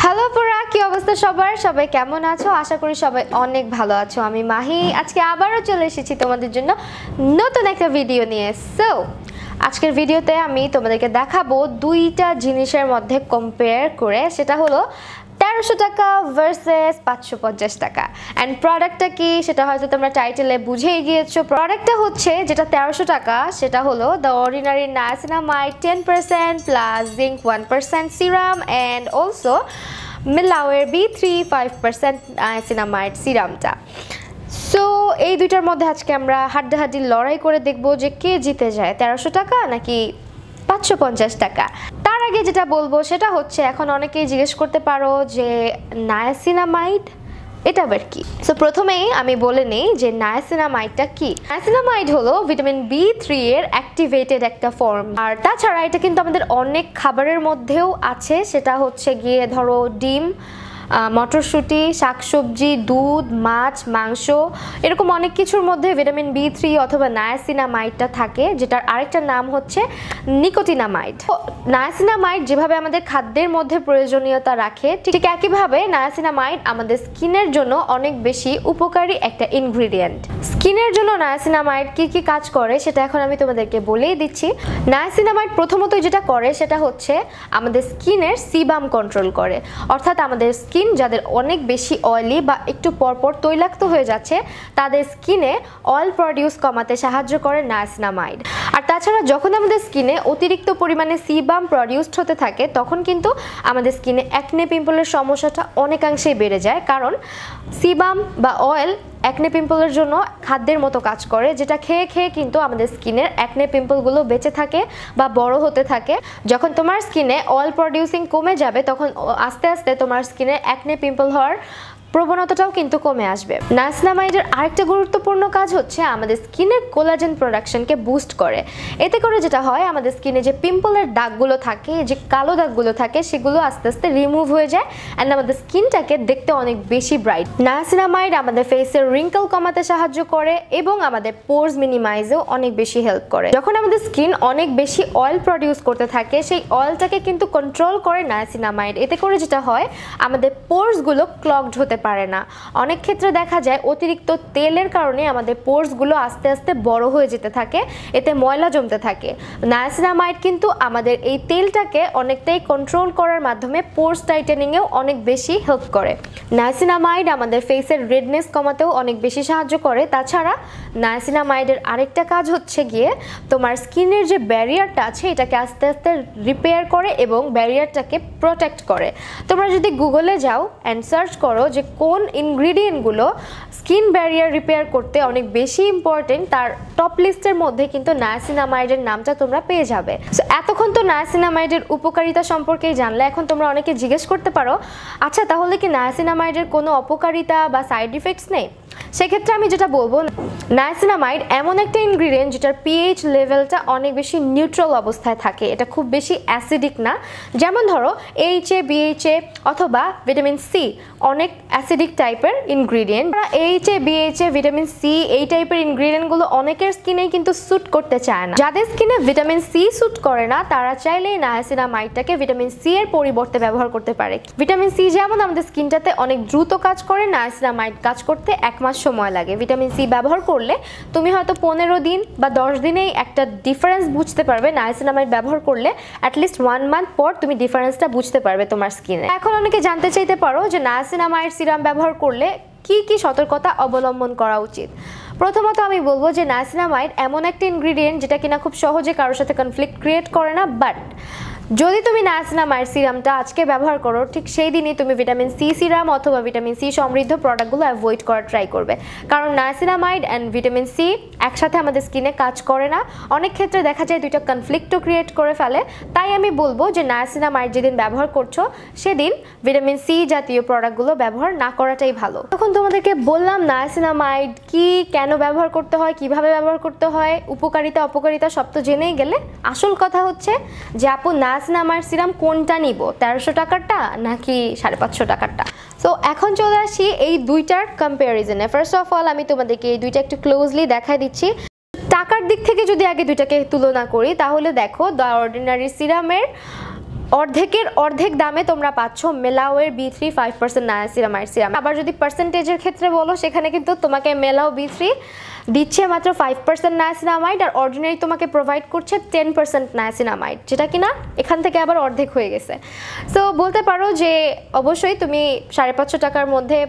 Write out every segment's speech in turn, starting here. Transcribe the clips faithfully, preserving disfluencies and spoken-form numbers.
Hello পুরা, কি অবস্থা সবার? সবাই কেমন আছো? আশা করি সবাই অনেক ভালো আছো। আমি মাহি আজকে আবারও চলে এসেছি তোমাদের জন্য নতুন একটা ভিডিও নিয়ে। সো আজকের ভিডিওতে আমি তোমাদেরকে দেখাবো দুইটা জিনিসের মধ্যে কম্পেয়ার করে, সেটা হলো তেরোশো টাকা ভার্সেস পাঁচশো পঞ্চাশ টাকা। অ্যান্ড প্রোডাক্টটা কি সেটা হয়তো তোমরা টাইটেলে বুঝেই গিয়েছো। প্রোডাক্টটা হচ্ছে যেটা তেরোশো টাকা সেটা হলো the ordinary niacinamide ten percent plus zinc one percent serum and also Melao এর B three five percent niacinamide সিরামটা। সো এই দুইটার মধ্যে আজকে আমরা হাড্ডাহাড্ডি লড়াই করে দেখবো যে কে জিতে যায়, তেরোশো টাকা নাকি পাঁচশো পঞ্চাশ টাকা। তার আগে যেটা বলবো সেটা হচ্ছে, এখন অনেকেই জিজ্ঞেস করতে পারো যে নায়াসিনামাইড এটা আবার কি। সো প্রথমেই আমি বলে নেই যে নায়াসিনামাইডটা কি। নায়াসিনামাইড হলো ভিটামিন বি থ্রি এর অ্যাক্টিভেটেড একটা ফর্ম, আর তাছাড়া এটা কিন্তু আমাদের অনেক খাবারের মধ্যেও আছে। সেটা হচ্ছে গিয়ে ধরো ডিম, মটরশুঁটি, শাকসবজি, দুধ, মাছ, মাংস, এরকম অনেক কিছুর মধ্যে ভিটামিন বি থ্রি অথবা নায়াসিনামাইডটা থাকে, যেটার আরেকটা নাম হচ্ছে নিকোটিনামাইড। নায়াসিনামাইড যেভাবে আমাদের খাদ্যের মধ্যে প্রয়োজনীয়তা রাখে, ঠিক একইভাবে নায়াসিনামাইড আমাদের স্কিনের জন্য অনেক বেশি উপকারী একটা ইনগ্রিডিয়েন্ট। স্কিনের জন্য নায়াসিনামাইড কি কি কাজ করে সেটা এখন আমি তোমাদেরকে বলেই দিচ্ছি। নায়াসিনামাইড প্রথমত যেটা করে সেটা হচ্ছে আমাদের স্কিনের সিবাম কন্ট্রোল করে, অর্থাৎ আমাদের স্কিন যাদের অনেক বেশি অয়েলি বা একটু পরপর তৈলাক্ত হয়ে যাচ্ছে তাদের স্কিনে অয়েল প্রডিউস কমাতে সাহায্য করে নায়াসিনামাইড। আর তাছাড়া যখন আমাদের স্কিনে অতিরিক্ত পরিমাণে সিবাম প্রডিউসড হতে থাকে তখন কিন্তু আমাদের স্কিনে অ্যাকনে পিম্পলের সমস্যাটা অনেকাংশেই বেড়ে যায়, কারণ সিবাম বা অয়েল অ্যাকনে পিম্পলের জন্য খাদ্যের মতো কাজ করে, যেটা খেয়ে খেয়ে কিন্তু আমাদের স্কিনের অ্যাকনে পিম্পলগুলো বেঁচে থাকে বা বড় হতে থাকে। যখন তোমার স্কিনে অয়েল প্রডিউসিং কমে যাবে তখন আস্তে আস্তে তোমার স্কিনে অ্যাকনে পিম্পল হওয়ার প্রবণতাটাও কিন্তু কমে আসবে। নায়াসিনামাইডের আরেকটা গুরুত্বপূর্ণ কাজ হচ্ছে আমাদের স্কিনের কোলাজেন প্রোডাকশনকে বুস্ট করে। এতে করে যেটা হয়, আমাদের স্কিনে যে পিম্পলের দাগগুলো থাকে, যে কালো দাগগুলো থাকে, সেগুলো আস্তে আস্তে রিমুভ হয়ে যায় অ্যান্ড আমাদের স্কিনটাকে দেখতে অনেক বেশি ব্রাইট। নায়াসিনামাইড আমাদের ফেসের রিঙ্কেল কমাতে সাহায্য করে এবং আমাদের পোরস মিনিমাইজেও অনেক বেশি হেল্প করে। যখন আমাদের স্কিন অনেক বেশি অয়েল প্রডিউস করতে থাকে সেই অয়েলটাকে কিন্তু কন্ট্রোল করে নায়াসিনামাইড। এতে করে যেটা হয়, আমাদের পোরসগুলো ক্লগড হতে পারে না। অনেক ক্ষেত্রে দেখা যায় অতিরিক্ত তেলের কারণে আমাদের পোরসগুলো আস্তে আস্তে বড় হয়ে যেতে থাকে, এতে ময়লা জমতে থাকে। নায়াসিনামাইড কিন্তু আমাদের এই তেলটাকে অনেকটাই কন্ট্রোল করার মাধ্যমে পোরস টাইটেনিংয়েও অনেক বেশি হেল্প করে। নায়াসিনামাইড আমাদের ফেসের রেডনেস কমাতেও অনেক বেশি সাহায্য করে। তাছাড়া নায়াসিনামাইডের আরেকটা কাজ হচ্ছে গিয়ে তোমার স্কিনের যে ব্যারিয়ারটা আছে এটাকে আস্তে আস্তে রিপেয়ার করে এবং ব্যারিয়ারটাকে প্রোটেক্ট করে। তোমরা যদি গুগলে যাও অ্যান্ড সার্চ করো যে কোন ইনগ্রিডিয়েন্টগুলো স্কিন ব্যারিয়ার রিপেয়ার করতে অনেক বেশি ইম্পর্টেন্ট, তার টপ লিস্টের মধ্যে কিন্তু নায়াসিনামাইডের নামটা তোমরা পেয়ে যাবে। সো এতক্ষণ তো নায়াসিনামাইডের উপকারিতা সম্পর্কেই জানলে। এখন তোমরা অনেকে জিজ্ঞেস করতে পারো, আচ্ছা তাহলে কি নায়াসিনামাইডের কোনো অপকারিতা বা সাইড ইফেক্টস নেই? সেক্ষেত্রে আমি যেটা বলবো, নায়াসিনামাইড এমন একটা ইনগ্রিডিয়েন্ট যেটার পিএইচ লেভেলটা অনেক বেশি নিউট্রাল অবস্থায় থাকে। এটা খুব বেশি অ্যাসিডিক না। যেমন ধরো এইচ এ, বিএইচএ অথবা ভিটামিন সি অনেক অ্যাসিডিক টাইপের ingredient. H A, BHA, vitamin C এই টাইপের ইনগ্রিডিয়েন্টগুলো অনেকের স্কিনেই কিন্তু স্যুট করতে চায় না। যাদের স্কিনে ভিটামিন সি স্যুট করে না তারা চাইলেই নায়াসিনামাইডটাকে ভিটামিন সি এর পরিবর্তে ব্যবহার করতে পারে। ভিটামিন সি যেমন আমাদের স্কিনটাতে অনেক দ্রুত কাজ করে, নায়াসিনামাইড কাজ করতে এক মাস সময় লাগে। ভিটামিন সি ব্যবহার করলে তুমি হয়তো পনেরো দিন বা দশ দিনেই একটা ডিফারেন্স বুঝতে পারবে। নায়াসিনামাইড ব্যবহার করলে অ্যাটলিস্ট ওয়ান মান্থ পর তুমি ডিফারেন্সটা বুঝতে পারবে তোমার স্কিনে। এখন অনেকে জানতে চাইতে পারো যে নায়াসিনামাইড সিরাম ব্যবহার করলে কি কি সতর্কতা অবলম্বন করা উচিত। প্রথমত আমি বলবো যে নায়াসিনামাইড এমন একটা ইনগ্রিডিয়েন্ট যেটা কিনা খুব সহজে কারোর সাথে কনফ্লিক্ট ক্রিয়েট করে না, বাট যদি তুমি নায়াসিনামাইড সিরামটা আজকে ব্যবহার করো ঠিক সেই দিনই তুমি ভিটামিন সি সিরাম অথবা ভিটামিন সি সমৃদ্ধ প্রোডাক্টগুলো অ্যাভয়েড করার ট্রাই করবে, কারণ নায়াসিনামাইড অ্যান্ড ভিটামিন সি একসাথে আমাদের স্কিনে কাজ করে না। অনেক ক্ষেত্রে দেখা যায় দুইটা কনফ্লিক্টও ক্রিয়েট করে ফেলে। তাই আমি বলবো যে নায়াসিনামাইড যেদিন ব্যবহার করছো সেদিন ভিটামিন সি জাতীয় প্রোডাক্টগুলো ব্যবহার না করাটাই ভালো। তখন তোমাদেরকে বললাম নায়াসিনামাইড কি, কেন ব্যবহার করতে হয়, কিভাবে ব্যবহার করতে হয়, উপকারিতা অপকারিতা সব তো জেনেই গেলে। আসল কথা হচ্ছে যে আপু নায়াসিনামাইড সিরাম কোনটা নিব, তেরোশো টাকারটা নাকি সাড়ে পাঁচশো টাকারটা? সো এখন চলে আসি এই দুইটার কম্প্যারিজনে। ফার্স্ট অফ অল আমি তোমাদেরকে এই দুইটা একটু ক্লোজলি দেখাই দিচ্ছি। টাকার দিক থেকে যদি আগে দুইটাকে তুলনা করি তাহলে দেখো দ্য অর্ডিনারি সিরামের অর্ধেকের অর্ধেক দামে তোমরা পাচ্ছ মেলাওয়ের B three five percent niacinamide serum. আবার যদি পার্সেন্টেজের ক্ষেত্রে বলো সেখানে কিন্তু তোমাকে মেলাও বি থ্রি দিচ্ছে মাত্র ফাইভ পার্সেন্ট নায়াসিনামাইড, আর অর্ডিনারি তোমাকে প্রোভাইড করছে টেন পার্সেন্ট নায়াসিনামাইড, যেটা কিনা এখান থেকে আবার অর্ধেক হয়ে গেছে। সো বলতে পারো যে অবশ্যই তুমি সাড়ে পাঁচশো টাকার মধ্যে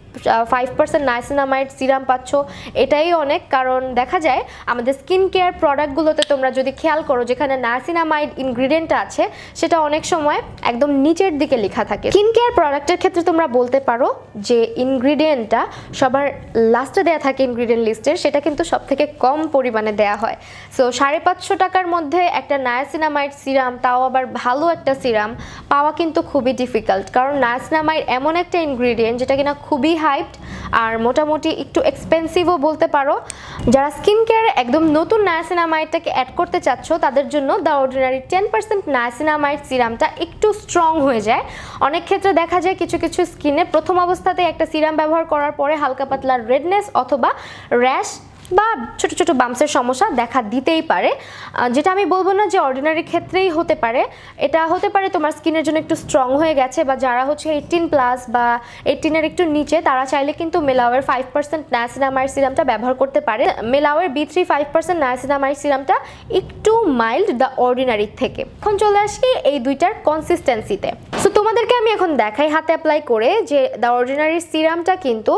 ফাইভ পার্সেন্ট নায়াসিনামাইড সিরাম পাচ্ছ, এটাই অনেক। কারণ দেখা যায় আমাদের স্কিন কেয়ার প্রোডাক্টগুলোতে তোমরা যদি খেয়াল করো যেখানে নায়াসিনামাইড ইনগ্রিডিয়েন্ট আছে সেটা অনেক সময় একদম নিচের দিকে লেখা থাকে। স্কিন কেয়ার প্রোডাক্টের ক্ষেত্রে তোমরা বলতে পারো যে ইনগ্রিডিয়েন্টটা সবার লাস্টে দেওয়া থাকে ইনগ্রিডিয়েন্ট লিস্টের, সেটা কিন্তু সব থেকে কম পরিমাণে দেওয়া হয়। সো সাড়ে পাঁচশো টাকার মধ্যে একটা নায়াসিনামাইড সিরাম, তাও আবার ভালো একটা সিরাম পাওয়া কিন্তু খুবই ডিফিকাল্ট। কারণ নায়াসিনামাইড এমন একটা ইনগ্রিডিয়েন্ট যেটা কিনা খুবই হাইপড আর মোটামুটি একটু এক্সপেন্সিভও বলতে পারো। যারা স্কিন কেয়ারে একদম নতুন নায়াসিনামাইডটাকে অ্যাড করতে চাচ্ছ তাদের জন্য the ordinary ten percent niacinamide সিরামটা একটু স্ট্রং হয়ে যায়। অনেক ক্ষেত্রে দেখা যায় কিছু কিছু স্কিনে প্রথম অবস্থাতে একটা সিরাম ব্যবহার করার পরে হালকা পাতলা রেডনেস অথবা র্যাশ বা ছোট ছোট বাম্পসের সমস্যা দেখা দিতেই পারে, যেটা আমি বলবো না যে অর্ডিনারি ক্ষেত্রেই হতে পারে। এটা হতে পারে তোমার স্কিনের জন্য একটু স্ট্রং হয়ে গেছে, বা যারা হচ্ছে এইটিন প্লাস বা এইটিনের একটু নিচে তারা চাইলে কিন্তু মেলাওয়ের ফাইভ পার্সেন্ট নায়াসিনামাইড সিরামটা ব্যবহার করতে পারে। মেলাওয়ের B three five percent niacinamide সিরামটা একটু মাইল্ড দ্য অর্ডিনারির থেকে। এখন চলে আসি এই দুইটার কনসিস্টেন্সিতে। সো তোমাদেরকে আমি এখন দেখাই হাতে অ্যাপ্লাই করে যে দ্য অর্ডিনারি সিরামটা কিন্তু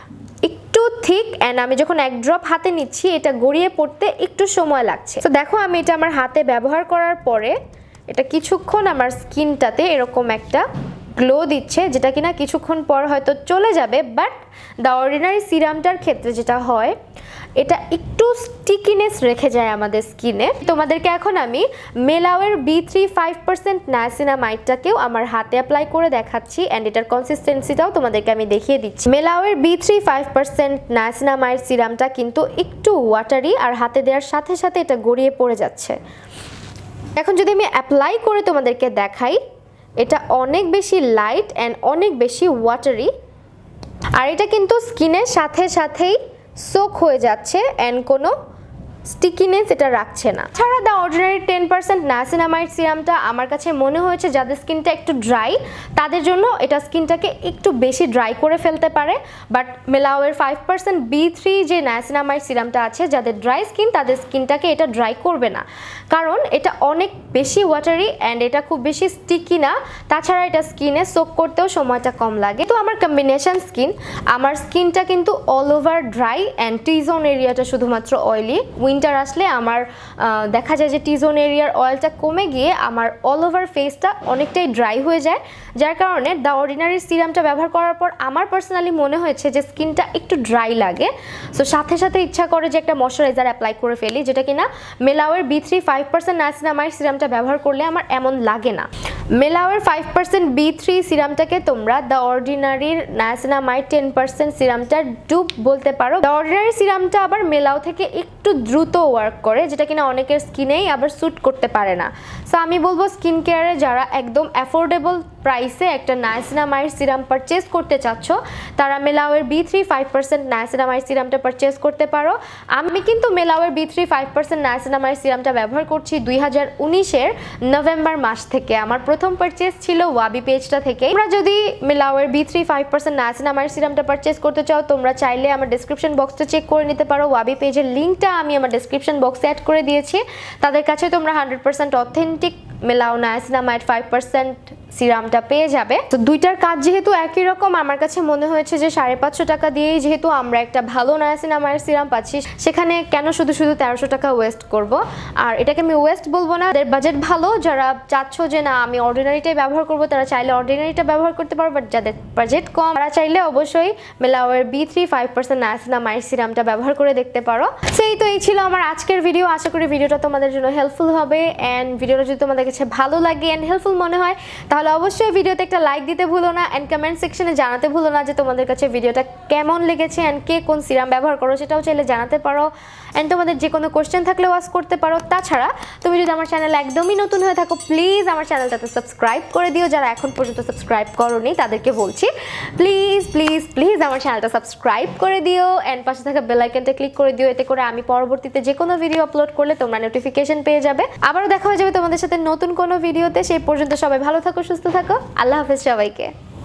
একটু থিক, অ্যান্ড আমি যখন এক ড্রপ হাতে নিচ্ছি এটা গড়িয়ে পড়তে একটু সময় লাগছে। তো দেখো আমি এটা আমার হাতে ব্যবহার করার পরে এটা কিছুক্ষণ আমার স্কিনটাতে এরকম একটা গ্লো দিচ্ছে, যেটা কিনা কিছুক্ষণ পর হয়তো চলে যাবে। বাট দ্য অর্ডিনারি সিরামটার ক্ষেত্রে যেটা হয় এটা একটু স্টিকিনেস রেখে যায় আমাদের স্কিনে। তোমাদেরকে এখন আমি মেলাওয়ের বি থ্রি ফাইভ পার্সেন্ট নায়াসিনামাইডটাকেও আমার হাতে অ্যাপ্লাই করে দেখাচ্ছি, অ্যান্ড এটার কনসিস্টেন্সিটাও তোমাদেরকে আমি দেখিয়ে দিচ্ছি। মেলাওয়ের B three five percent niacinamide সিরামটা কিন্তু একটু ওয়াটারি, আর হাতে দেওয়ার সাথে সাথে এটা গড়িয়ে পড়ে যাচ্ছে। এখন যদি আমি অ্যাপ্লাই করে তোমাদেরকে দেখাই, এটা অনেক বেশি লাইট অ্যান্ড অনেক বেশি ওয়াটারি, আর এটা কিন্তু স্কিনের সাথে সাথেই সোক হয়ে যাচ্ছে অ্যান্ড কোনো স্টিকিনেস এটা রাখছে না। ছাড়া the ordinary ten percent niacinamide সিরামটা আমার কাছে মনে হয়েছে যাদের স্কিনটা একটু ড্রাই তাদের জন্য এটা স্কিনটাকে একটু বেশি ড্রাই করে ফেলতে পারে। বাট মেলাওয়ের ফাইভ পার্সেন্ট বি থ্রি যে নায়াসিনামাইড সিরামটা আছে, যাদের ড্রাই স্কিন তাদের স্কিনটাকে এটা ড্রাই করবে না, কারণ এটা অনেক বেশি ওয়াটারি অ্যান্ড এটা খুব বেশি স্টিকি না। তাছাড়া এটা স্কিনে সোক করতেও সময়টা কম লাগে। তো আমার কম্বিনেশন স্কিন, আমার স্কিনটা কিন্তু all over dry and T zone এরিয়াটা শুধুমাত্র অয়েলি। উইন্টার আসলে আমার দেখা যায় যে টি জোন এরিয়ার অয়েলটা কমে গিয়ে আমার অল ওভার ফেসটা অনেকটাই ড্রাই হয়ে যায়, যার কারণে দ্য অর্ডিনারি সিরামটা ব্যবহার করার পর আমার পার্সোনালি মনে হয়েছে যে স্কিনটা একটু ড্রাই লাগে। সো সাথে সাথে ইচ্ছা করে যে একটা ময়শ্চারাইজার অ্যাপ্লাই করে ফেলি, যেটা কিনা মেলাওয়ের B three five percent niacinamide সিরামটা ব্যবহার করলে আমার এমন লাগে না। মেলাওয়ের ফাইভ পার্সেন্ট বি থ্রি সিরামটাকে তোমরা দ্য অর্ডিনারির নায়াসিনামাইড টেন পার্সেন্ট সিরামটার ডুপ বলতে পারো। দ্য অর্ডিনারি সিরামটা আবার মেলাও থেকে একটু দ্রুত ওয়ার্ক করে, যেটা কিনা অনেকের স্কিনেই আবার স্যুট করতে পারে না। সো আমি বলবো স্কিন কেয়ারে যারা একদম অ্যাফোর্ডেবল প্রাইসে একটা নায়াসিনামাইড সিরাম পারচেস করতে চাচ্ছ তারা মেলাওয়ের B three five percent niacinamide সিরামটা পারচেস করতে পারো। আমি কিন্তু মেলাওয়ের B three five percent niacinamide সিরামটা ব্যবহার করছি দুই হাজার উনিশের নভেম্বর মাস থেকে। আমার প্রথম পারচেস ছিল ওয়াবি পেজটা থেকে। তোমরা যদি মেলাওয়ের B three five percent niacinamide সিরামটা পারচেস করতে চাও তোমরা চাইলে আমার ডেসক্রিপশন বক্সটা চেক করে নিতে পারো। ওয়াবি পেজের লিঙ্কটা আমি আমার ডেসক্রিপশন বক্সে অ্যাড করে দিয়েছি। তাদের কাছে তোমরা hundred percent authentic Melao niacinamide five percent সিরামটা পেয়ে যাবে। তো দুইটার কাজ যেহেতু একই রকম, আমার কাছে মনে হয়েছে যে সাড়ে পাঁচশো টাকা দিয়েই যেহেতু আমরা একটা ভালো নায়াসিনামাইড সিরাম পাচ্ছি, সেখানে কেন শুধু শুধু তেরোশো টাকা ওয়েস্ট করব। আর এটাকে আমি ওয়েস্ট বলবো না, যাদের বাজেট ভালো, যারা চাচ্ছ যে না আমি অর্ডিনারিটাই ব্যবহার করবো তারা চাইলে অর্ডিনারিটা ব্যবহার করতে পারো। বাট যাদের বাজেট কম তারা চাইলে অবশ্যই মেলাওয়ের B three five percent niacinamide সিরামটা ব্যবহার করে দেখতে পারো। সেই তো এই ছিল আমার আজকের ভিডিও। আশা করি ভিডিওটা তোমাদের জন্য হেল্পফুল হবে, অ্যান্ড ভিডিওটা যদি তোমাদের কাছে ভালো লাগে অ্যান্ড হেল্পফুল মনে হয় তাহলে অবশ্যই ভিডিওতে একটা লাইক দিতে ভুলো না, অ্যান্ড কমেন্ট সেকশনে জানাতে ভুলো না যে তোমাদের কাছে ভিডিওটা কেমন লেগেছে অ্যান্ড কে কোন সিরাম ব্যবহার করো সেটাও চাইলে জানাতে পারো। অ্যান্ড তোমাদের যে কোনো কোয়েশ্চেন থাকলেও আস্ক করতে পারো। তাছাড়া তুমি যদি আমার চ্যানেল একদমই নতুন হয়ে থাকো প্লিজ আমার চ্যানেলটাতে সাবস্ক্রাইব করে দিও। যারা এখন পর্যন্ত সাবস্ক্রাইব করোনি তাদেরকে বলছি প্লিজ প্লিজ প্লিজ আমার চ্যানেলটা সাবস্ক্রাইব করে দিও, অ্যান্ড পাশে থাকা বেল আইকনটা ক্লিক করে দিও। এতে করে আমি পরবর্তীতে যে কোনো ভিডিও আপলোড করলে তোমরা নোটিফিকেশন পেয়ে যাবে। আবারও দেখা হয়ে যাবে তোমাদের সাথে নতুন নতুন কোনো ভিডিওতে। সেই পর্যন্ত সবাই ভালো থাকো, সুস্থ থাকো। আল্লাহ হাফেজ সবাইকে।